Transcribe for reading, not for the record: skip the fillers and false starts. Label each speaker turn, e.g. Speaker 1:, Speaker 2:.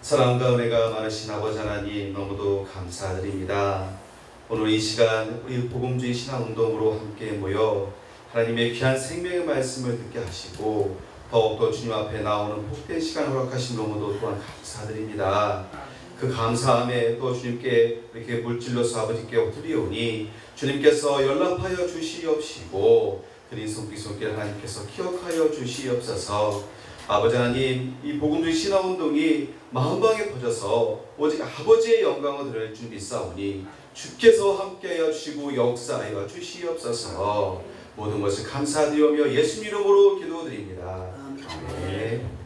Speaker 1: 사랑과 은혜가 많으신 아버지 하나님 너무도 감사드립니다. 오늘 이 시간 우리 복음주의 신앙운동으로 함께 모여 하나님의 귀한 생명의 말씀을 듣게 하시고 더욱더 주님 앞에 나오는 복된 시간을 허락하신 너무도 또한 감사드립니다. 그 감사함에 또 주님께 이렇게 물질로서 아버지께 드리오니 주님께서 연락하여 주시옵시고 그리스도 손길 하나님께서 기억하여 주시옵소서. 아버지 하나님, 이 복음주의 신앙운동이 만방에 퍼져서 오직 아버지의 영광을 드릴 줄 믿사오니 주께서 함께하여 주시고 역사하여 주시옵소서. 모든 것을 감사드리며 예수 이름으로 기도드립니다. 아멘.